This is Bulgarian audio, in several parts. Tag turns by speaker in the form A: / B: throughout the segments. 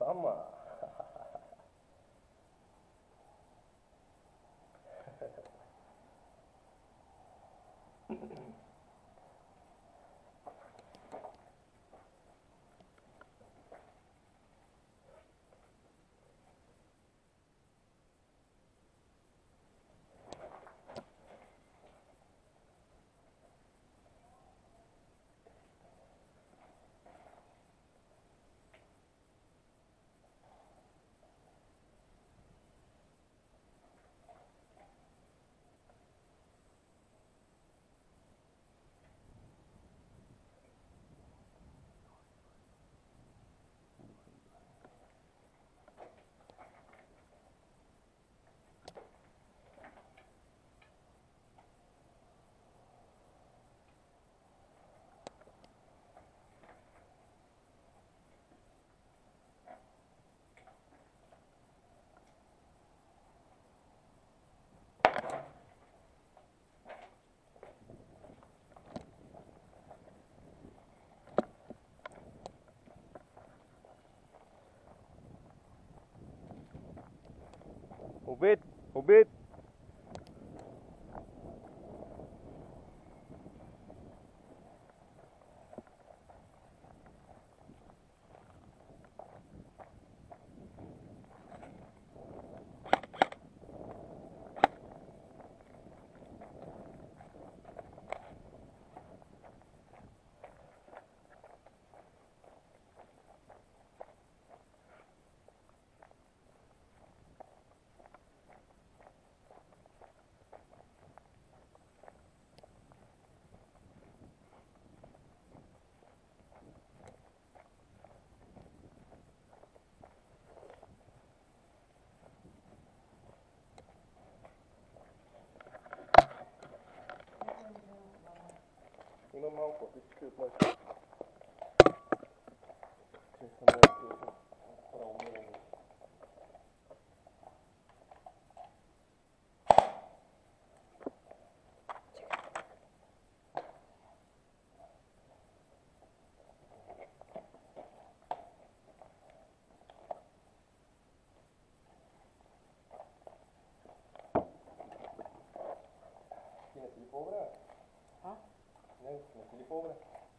A: Ама. Обид! Обид! Има малко, всички от нас. Че са малко травмирани. Ти не си ли по-добре?
B: А?
A: Не си ли по-добре?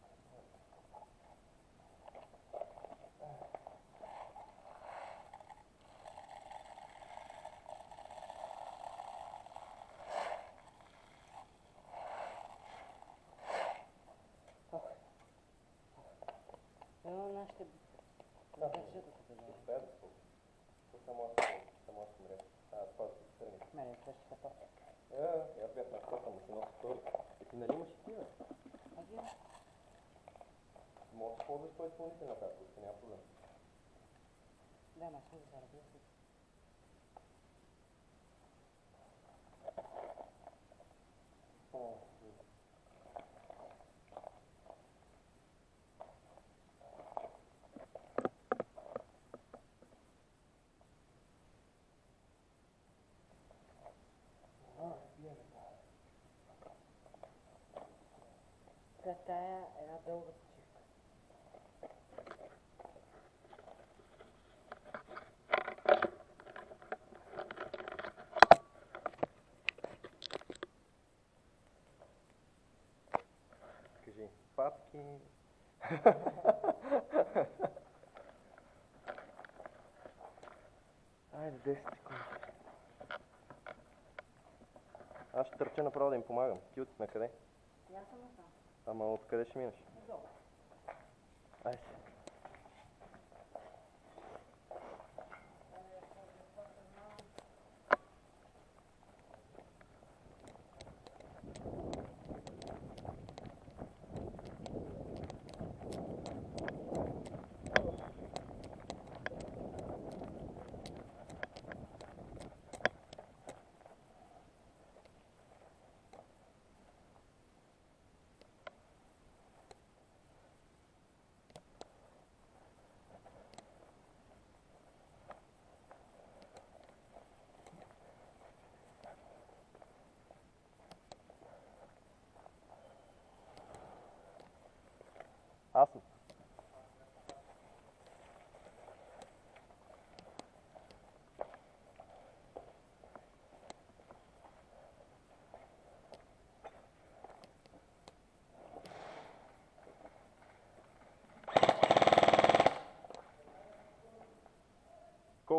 B: Нашите държат да се държат.
A: Успея да се ползва. Само аз умре. Това да се тръгне.
B: Мене същата папа.
A: Аз бях на втората му си носи втори. И ти нали имаш и ти, бе?
B: А ги?
A: Може да ползваш той изпълнител на тази пуска, няма проблем.
B: Да, ма ще да разбира се. Тая е една дълга почивка.
A: Кажи, папки. Айде, 10 секунди. Аз ще търча направо да им помагам. Ти от на къде?
B: Я съм насам.
A: Ама откъде ще минеш?
B: Отдолу.
A: Айде. Аз съм.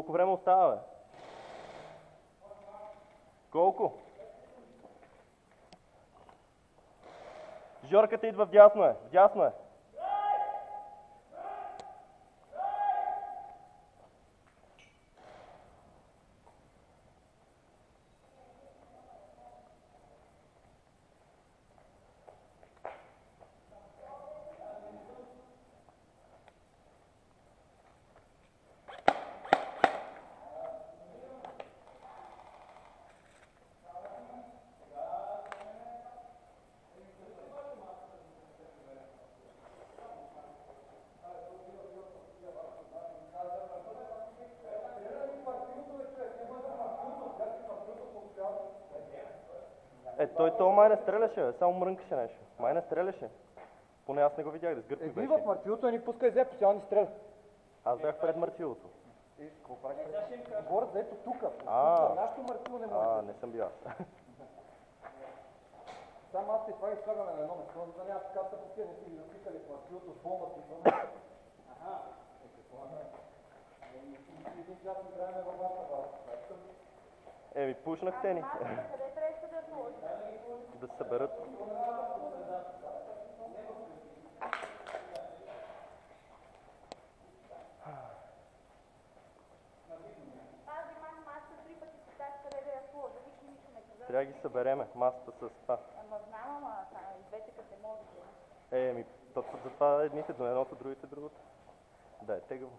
A: Колко време остава, бе? Колко? Жорката идва вдясно е, вдясно е. Той май не стреляше, бе. Само мрънкаше нещо. Май не стреляше. Поне аз не го видях, да сгърбки беше.
C: В Марцилото ни пуска и взе постоянно ни стреля.
A: Аз бях пред Марцилото.
C: Какво правиш? Борът ето тук. Нашето Марцило не може.
A: Не съм бил аз.
C: Само аз и това изкарваме на едно место, за да няма карта по тия, не си ги запикали в Марцилото с болна си. Един час играем във вашата база.
A: Пушнахте ни.
B: Къде трябваше да сложи?
A: Да се съберат.
B: Тази масата 3 пъти се тази къде да я сложи, и нищо не каза.
A: Трябва да ги събереме, масата с това.
B: Ама знам, ама и двете къде може да
A: Затова едните до едното, другите другото. Да, е тегаво.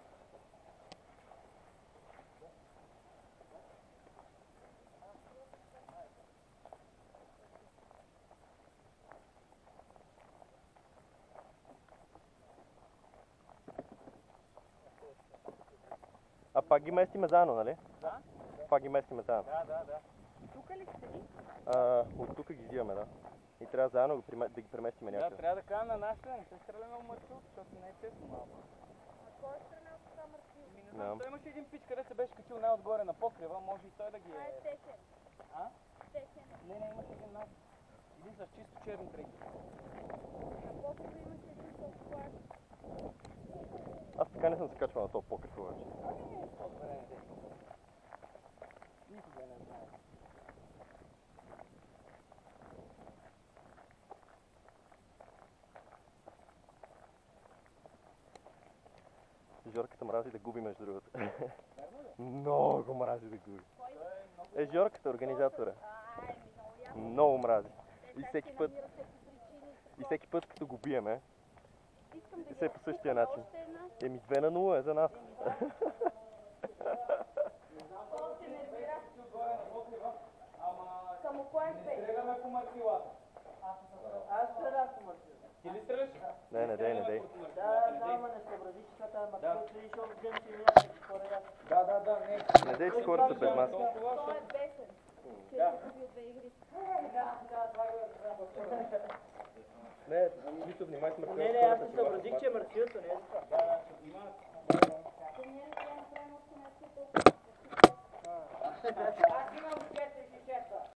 A: А пак ги местиме заедно, нали?
C: Да?
A: Пак ги местиме заедно.
C: Да.
B: Тук ли седи?
A: От тук ги взимаме, да. И трябва заедно да ги преместиме някъде.
C: Да, трябва да кажа на нашите, не се стреляме от Марцилото, защото не е честно малко.
B: А кой е стрелял с това Марцило?
C: Не знам, той имаше един пич, къде се беше качил най-отгоре на покрива, може и той да ги е...
B: Техен.
C: А?
B: Техен.
C: Не, имаше един над. Един с чисто черни треки.
B: На покрива имаше един толкова.
A: Аз така не съм се качвал на този покрив обаче.
C: Никога не знае.
A: Жорката мрази да губи, между другото. Много мрази да губи. Жорката, организатора. Много мрази. И всеки път, като го биеме, се е по същия начин. 2-0 е за нас.
B: Само кой е
C: Не стреляме по Марцилата.
B: Аз стрелях по Марцило.
C: Ти ли стреляш?
A: Не дей.
B: Да, ама не съобрази, че това тази Марцило седи, защото гледам, че не според аз.
C: Да, не.
A: Не дей с хората без маска.
B: Той е бесен. Че е купил 2 игри.
A: Не, Мисо, внимай с Марцилото.
D: Не, аз се съобразих, че е Марцилото, не е за това.
B: Аз имам 4